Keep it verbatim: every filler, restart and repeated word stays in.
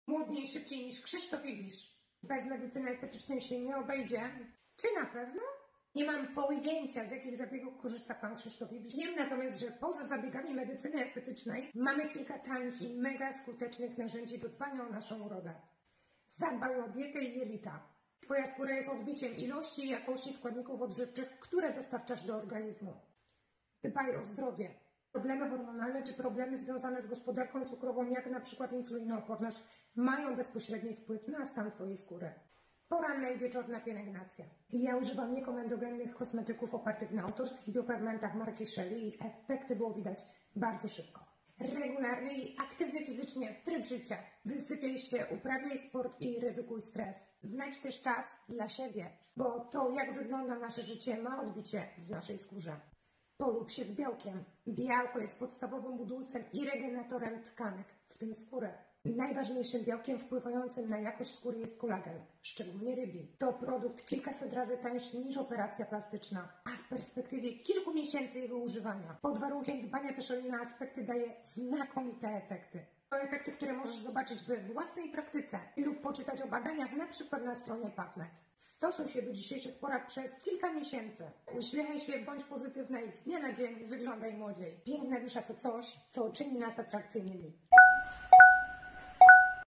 Młodniej szybciej niż Krzysztof Ibisz. Bez medycyny estetycznej się nie obejdzie. Czy na pewno? Nie mam pojęcia, z jakich zabiegów korzysta pan Krzysztof Ibisz. Wiem natomiast, że poza zabiegami medycyny estetycznej mamy kilka tanich i mega skutecznych narzędzi do dbania o naszą urodę. Zadbaj o dietę i jelita. Twoja skóra jest odbiciem ilości i jakości składników odżywczych, które dostarczasz do organizmu. Dbaj o zdrowie. Problemy hormonalne czy problemy związane z gospodarką cukrową, jak na przykład insulinooporność, mają bezpośredni wpływ na stan twojej skóry. Poranna i wieczorna pielęgnacja. Ja używam niekomendogennych kosmetyków opartych na autorskich biofermentach marki Shelly i efekty było widać bardzo szybko. Regularny i aktywny fizycznie tryb życia. Wysypiaj się, uprawiaj sport i redukuj stres. Znajdź też czas dla siebie, bo to, jak wygląda nasze życie, ma odbicie w naszej skórze. Polub się z białkiem. Białko jest podstawowym budulcem i regeneratorem tkanek, w tym skóry. Najważniejszym białkiem wpływającym na jakość skóry jest kolagen, szczególnie rybi. To produkt kilkaset razy tańszy niż operacja plastyczna, a w perspektywie kilku miesięcy jego używania, pod warunkiem dbania też o inne aspekty, daje znakomite efekty. To efekty, które możesz zobaczyć we własnej praktyce lub poczytać o badaniach na przykład na stronie PubMed. Stosuj się do dzisiejszych porad przez kilka miesięcy. Uśmiechaj się, bądź pozytywna i z dnia na dzień wyglądaj młodziej. Piękna dusza to coś, co czyni nas atrakcyjnymi.